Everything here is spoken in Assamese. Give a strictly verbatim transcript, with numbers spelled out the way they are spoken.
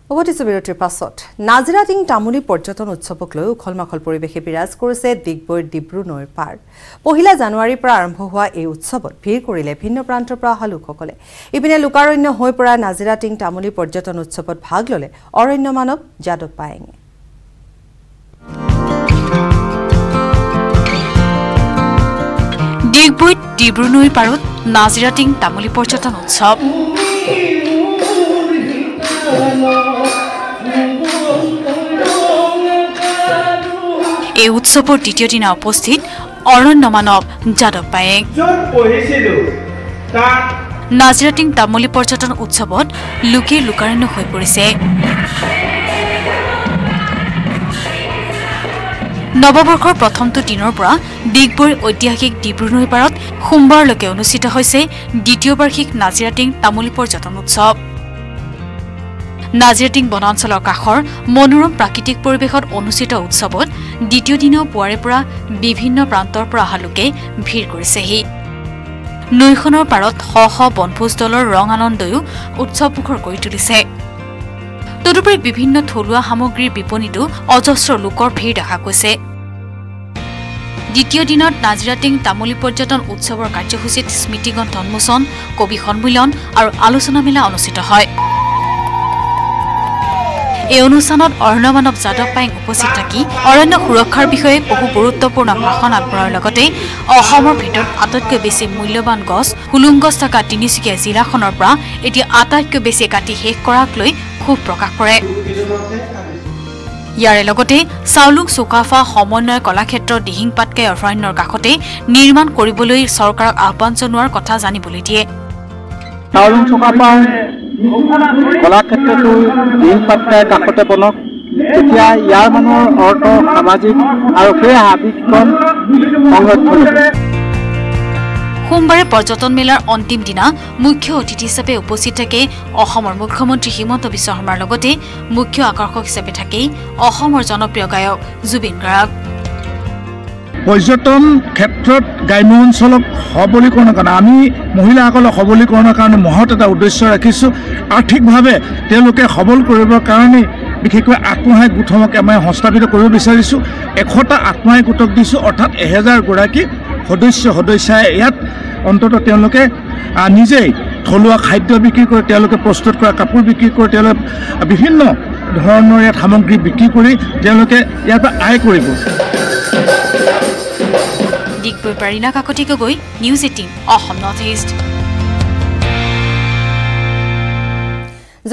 অৱধিছো বিৰতিৰ পাছত নাজিৰাটিং তামুলী পৰ্যটন উৎসৱক লৈ উখলমাখল পৰিৱেশে বিৰাজ কৰিছে দিগবৈৰ ডিব্ৰু নৈৰ পাৰ। পহিলা জানুৱাৰীৰ পৰা আৰম্ভ হোৱা এই উৎসৱত ভিৰ কৰিলে ভিন্ন প্ৰান্তৰ পৰা অহা লোকসকলে। ইপিনে লোকাৰণ্য হৈ পৰা নাজিৰাটিং তামুলী পৰ্যটন উৎসৱত ভাগ ললে অৰণ্য মানৱ যাদৱ পায়েঙে। দিগবৈত ডিব্ৰু নৈৰ পাৰত নাজিৰাটিং তামুলী পৰ্যটন উৎসৱ। এই উৎসৱৰ দ্বিতীয় দিনা উপস্থিত অৰণ্য মানৱ যাদৱ পায়েং। নাজিৰাটিং তামুলী পৰ্যটন উৎসৱত লোকে লোকাৰণ্য হৈ পৰিছে। নৱবৰ্ষৰ প্ৰথমটো দিনৰ পৰা দিগবৈৰ ঐতিহাসিক ডিব্ৰু নৈৰ পাৰত সোমবাৰলৈকে অনুষ্ঠিত হৈছে দ্বিতীয় বাৰ্ষিক নাজিৰাটিং তামুলী পৰ্যটন উৎসৱ। নাজিৰাটিং বনাঞ্চলৰ কাষৰ মনোৰম প্ৰাকৃতিক পৰিৱেশত অনুষ্ঠিত উৎসৱত দ্বিতীয় দিনাও পুৱাৰে পৰা বিভিন্ন প্ৰান্তৰ পৰা অহা লোকে ভিৰ কৰিছেহি। নৈখনৰ পাৰত শ শ বনভোজ দলৰ ৰং আনন্দয়ো উৎসৱমুখৰ কৰি তুলিছে। তদুপৰি বিভিন্ন থলুৱা সামগ্ৰীৰ বিপণীতো অজস্ৰ লোকৰ ভিৰ দেখা গৈছে। দ্বিতীয় দিনত নাজিৰাটিং তামুলী পৰ্যটন উৎসৱৰ কাৰ্যসূচীত স্মৃতিগ্ৰন্থ উন্মোচন, কবি সন্মিলন আৰু আলোচনা মেলা অনুষ্ঠিত হয়। এই অনুষ্ঠানত অৰণ্য মানৱ যাদৱ পায়েং উপস্থিত থাকি অৰণ্য সুৰক্ষাৰ বিষয়ে বহু গুৰুত্বপূৰ্ণ ভাষণ আগবঢ়াৰ লগতে অসমৰ ভিতৰত আটাইতকৈ বেছি মূল্যৱান গছ হুলুং গছ থকা তিনিচুকীয়া জিলাখনৰ পৰা এতিয়া আটাইতকৈ বেছি কাটি শেষ কৰাক লৈ ক্ষোভ প্ৰকাশ কৰে। ইয়াৰে লগতে চাউলুং চুকাফা সমন্বয় কলাক্ষেত্ৰ দিহিং পাটকাই অভয়াৰণ্যৰ কাষতে নিৰ্মাণ কৰিবলৈ চৰকাৰক আহ্বান জনোৱাৰ কথা জানিবলৈ দিয়ে। চাউলুং চুকাফাৰ কলাক্ষেত্ৰটো দিহিং পাটকাইৰ কাষতে বনক, তেতিয়া ইয়াৰ মানুহৰ অৰ্থ সামাজিক আৰু সেই হাবিখন সংৰক্ষণ হ'ব। সোমবাৰে পৰ্যটন মেলাৰ অন্তিম দিনা মুখ্য অতিথি হিচাপে উপস্থিত থাকে অসমৰ মুখ্যমন্ত্ৰী হিমন্ত বিশ্ব শৰ্মাৰ লগতে মুখ্য আকৰ্ষক হিচাপে থাকেই অসমৰ জনপ্ৰিয় গায়ক জুবিন গাৰ্গ। পৰ্যটন ক্ষেত্ৰত গ্ৰাম্য অঞ্চলক সবলীকৰণৰ কাৰণে আমি মহিলাসকলক সবলীকৰণৰ কাৰণে মহৎ এটা উদ্দেশ্য ৰাখিছোঁ। আৰ্থিকভাৱে তেওঁলোকে সবল কৰিবৰ কাৰণে বিশেষকৈ আত্মসহায়ক গোটসমূহক আমি সংস্থাপিত কৰিব বিচাৰিছোঁ। এশটা আত্মসহায়ক গোটক দিছোঁ, অৰ্থাৎ এহেজাৰ গৰাকী সদস্য সদস্যাই ইয়াত অন্ততঃ তেওঁলোকে নিজেই থলুৱা খাদ্য বিক্ৰী কৰি, তেওঁলোকে প্ৰস্তুত কৰা কাপোৰ বিক্ৰী কৰি, তেওঁলোকে বিভিন্ন ধৰণৰ ইয়াত সামগ্ৰী বিক্ৰী কৰি তেওঁলোকে ইয়াৰ পৰা আয় কৰিব। দিগবৈৰ পৰা Rina Kakati Gogoi, news eighteen Assam north east.